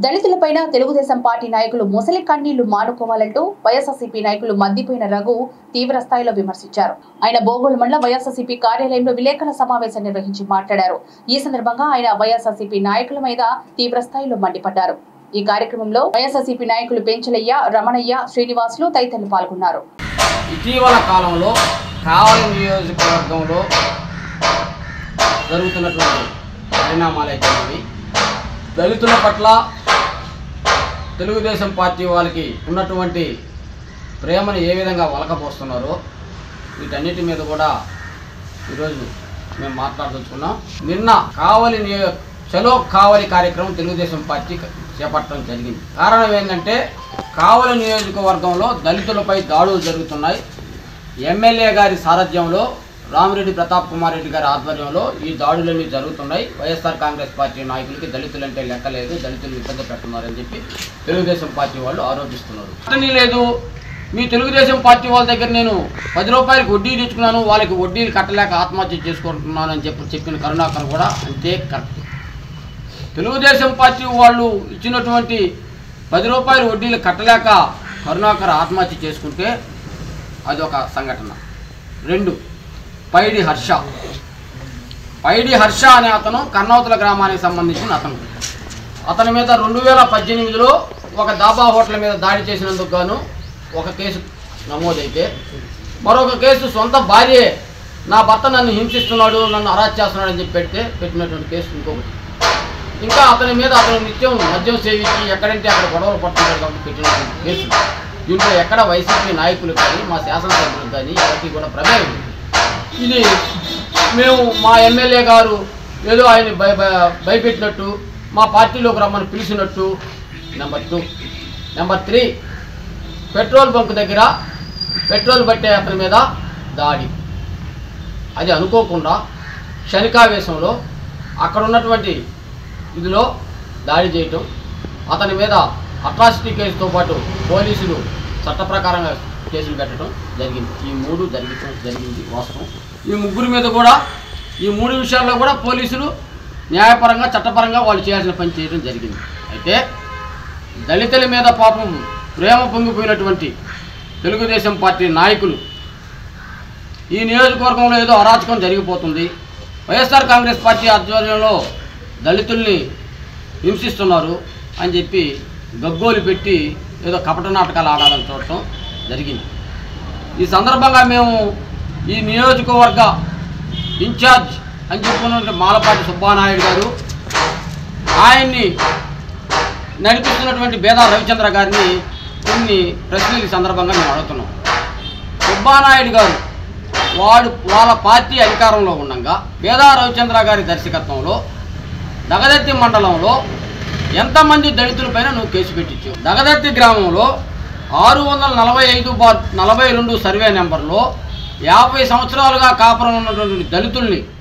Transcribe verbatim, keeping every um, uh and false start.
దళితులపైన Telugu Desam party నాయకులు ముసలి కన్నీళ్లు మానుకోవాలంటూ వైఎస్ఆర్సీపీ నాయకులు మద్దిపోయిన రఘు తీవ్ర స్థాయిలో విమర్శించారు. ఆయన బోగోలు మండల వైఎస్ఆర్సీపీ కార్యాలయంలో విలేకరుల సమావేశం నిర్వహించి మాట్లాడారు. ఈ సందర్భంగా ఆయన వైఎస్ఆర్సీపీ నాయకుల మీద తీవ్ర స్థాయిలో మండిపడ్డారు. ఈ కార్యక్రమంలో వైఎస్ఆర్సీపీ నాయకులు పెంచలయ్య, రమణయ్య, శ్రీనివాసులు తదితరులు పాల్గొన్నారు. ఇటీవల కాలంలో కావలి నియోజకవర్గంలో జరుగుతున్నటువంటి పరిణామాలైతే దళితుల పట్ల తెలుగుదేశం పార్టీ వాళ్ళకి ఉన్నటువంటి ప్రేమను ఏ విధంగా వలకపోస్తున్నారో వీటన్నిటి మీద కూడా ఈరోజు మేము మాట్లాడదలుచుకున్నాం. నిన్న కావలి నియో చలో కావలి కార్యక్రమం తెలుగుదేశం పార్టీ చేపట్టడం జరిగింది. కారణం ఏంటంటే కావలి నియోజకవర్గంలో దళితులపై దాడులు జరుగుతున్నాయి. ఎమ్మెల్యే గారి సారథ్యంలో రామిరెడ్డి ప్రతాప్ కుమార్ రెడ్డి గారి ఆధ్వర్యంలో ఈ దాడులన్నీ జరుగుతున్నాయి. వైఎస్ఆర్ కాంగ్రెస్ పార్టీ నాయకులకి దళితులంటే లెక్కలేదు, దళితులు ఇబ్బంది పెడుతున్నారని చెప్పి తెలుగుదేశం పార్టీ వాళ్ళు ఆరోపిస్తున్నారు. అతని లేదు, మీ తెలుగుదేశం పార్టీ వాళ్ళ దగ్గర నేను పది రూపాయలకు వడ్డీ తెచ్చుకున్నాను, వాళ్ళకి వడ్డీలు కట్టలేక ఆత్మహత్య చేసుకుంటున్నాను అని చెప్పి చెప్పిన కరుణాకర్ కూడా అంతే కరెక్ట్. తెలుగుదేశం పార్టీ వాళ్ళు ఇచ్చినటువంటి పది రూపాయలు వడ్డీలు కట్టలేక కరుణాకర్ ఆత్మహత్య చేసుకుంటే అదొక సంఘటన. రెండు, పైడి హర్ష పైడి హర్ష అనే అతను కన్నౌతుల గ్రామానికి సంబంధించిన అతను. అతని మీద రెండు వేల పద్దెనిమిదిలో ఒక దాబా హోటల్ మీద దాడి చేసినందుకు గాను ఒక కేసు నమోదైతే, మరొక కేసు సొంత భార్యే నా భర్త నన్ను హింసిస్తున్నాడు, నన్ను అరెస్ట్ చేస్తున్నాడు అని చెప్పి పెడితే పెట్టినటువంటి కేసు ఇంకొకటి. ఇంకా అతని మీద అతను నిత్యం మద్యం సేవించి ఎక్కడంటే అక్కడ గొడవలు పడుతున్నాడు కాబట్టి పెట్టినటువంటి కేసు. దీంట్లో ఎక్కడ వైసీపీ నాయకులు కానీ మా శాసనసభ్యులకు కానీ ఎవరికి కూడా ప్రమేయం. ఇది మేము మా ఎమ్మెల్యే గారు ఏదో ఆయన భయ భయపెట్టినట్టు, మా పార్టీలోకి రమ్మని పిలిచినట్టు. Number two number three petrol bunk దగ్గర పెట్రోల్ పట్టే అతని మీద దాడి. అది అనుకోకుండా క్షణికావేశంలో అక్కడ ఉన్నటువంటి ఇదిలో దాడి చేయటం, అతని మీద అట్రాసిటీ కేసుతో పాటు పోలీసులు చట్ట ప్రకారంగా కేసులు పెట్టడం జరిగింది. ఈ మూడు జరిగి జరిగింది వాస్తవం. ఈ ముగ్గురు మీద కూడా ఈ మూడు విషయాల్లో కూడా పోలీసులు న్యాయపరంగా చట్టపరంగా వాళ్ళు చేయాల్సిన పని చేయడం జరిగింది. అయితే దళితుల మీద పాపం ప్రేమ పొంగిపోయినటువంటి తెలుగుదేశం పార్టీ నాయకులు ఈ నియోజకవర్గంలో ఏదో అరాచకం జరిగిపోతుంది, వైఎస్ఆర్ కాంగ్రెస్ పార్టీ ఆధ్వర్యంలో దళితుల్ని హింసిస్తున్నారు అని చెప్పి గగ్గోలు పెట్టి ఏదో కపట నాటకాలు ఆడాలని చూడటం జరిగింది. ఈ సందర్భంగా మేము ఈ నియోజకవర్గ ఇన్ఛార్జ్ అని చెప్పుకున్న మాలపాటి సుబ్బానాయుడు గారు, ఆయన్ని నడిపిస్తున్నటువంటి బేదా రవిచంద్ర గారిని కొన్ని ప్రశ్నలు ఈ సందర్భంగా మేము అడుగుతున్నాం. సుబ్బానాయుడు గారు వాడు వాళ్ళ పార్టీ అధికారంలో ఉండగా బేదా రవిచంద్ర గారి దర్శకత్వంలో దగదర్తి మండలంలో ఎంతమంది దళితులపైన నువ్వు కేసు పెట్టించావు? దగదర్తి గ్రామంలో ఆరు వందల నలభై ఐదు బార్ నలభై రెండు సర్వే నెంబర్లో యాభై సంవత్సరాలుగా కాపురం ఉన్నటువంటి దళితుల్ని